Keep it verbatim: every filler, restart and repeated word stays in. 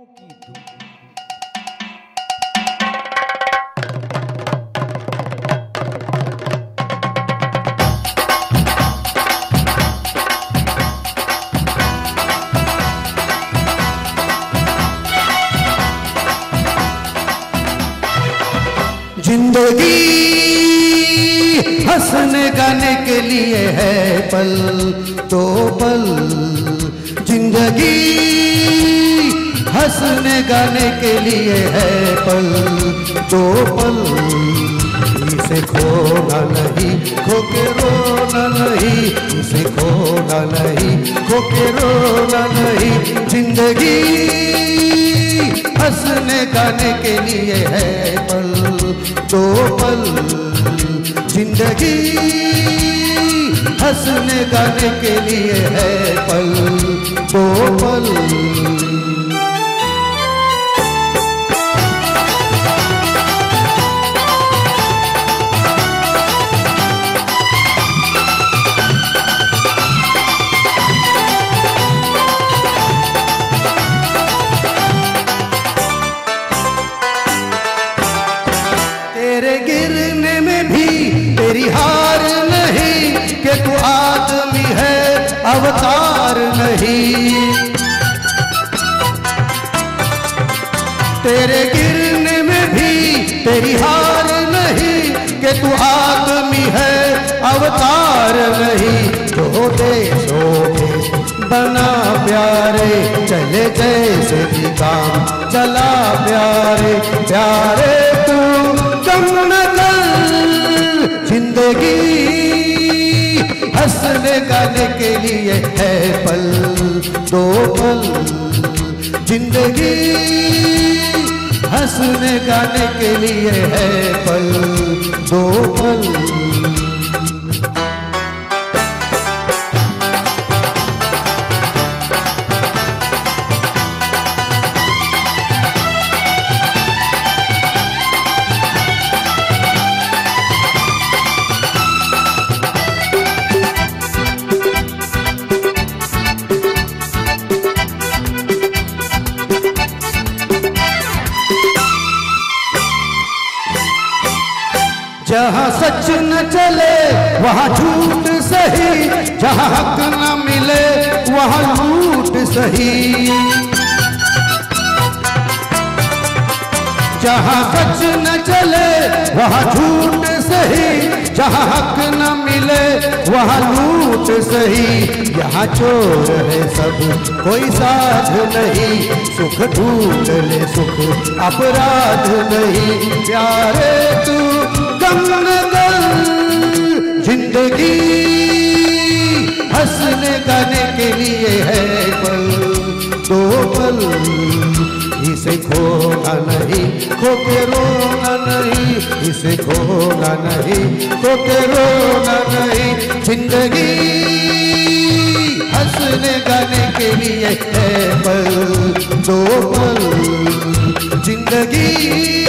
की धूप। जिंदगी हंसने गाने के लिए है पल दो पल, जिंदगी हंसने गाने के लिए है पल दो पल, इसे खोना नहीं खो के रोना नहीं, इसे खोना नहीं खो के रोना नहीं। जिंदगी हंसने गाने के लिए है पल दो पल, जिंदगी हंसने गाने के लिए है पल दो पल। तेरे गिरने में भी तेरी हार नहीं, कि तू आदमी है अवतार नहीं। तेरे गिरने में भी तेरी हार नहीं, कि तू आदमी है अवतार नहीं। जो देशो देश बना प्यारे, चले जैसे भी काम चला प्यारे प्यारे, तू कम न कर। जिंदगी हंसने गाने के लिए है पल दो पल, जिंदगी हंसने गाने के लिए है पल दो पल। जहाँ सच न चले वहाँ झूठ सही, जहाँ हक न मिले वहाँ लूट सही। जहाँ सच न चले वहाँ झूठ सही, जहाँ हक न मिले वहाँ लूट सही। यहाँ चोर है सब कोई साध नहीं, सुख ढूंढ ले सुख अपराध नहीं। प्यारे तू कम न कर। जिंदगी हंसने गाने के लिए है पल दो पल, इसे खोना नहीं खो के रोना नहीं, इसे खोना नहीं खो के रोना नहीं। जिंदगी हंसने गाने के लिए है पल दो पल, जिंदगी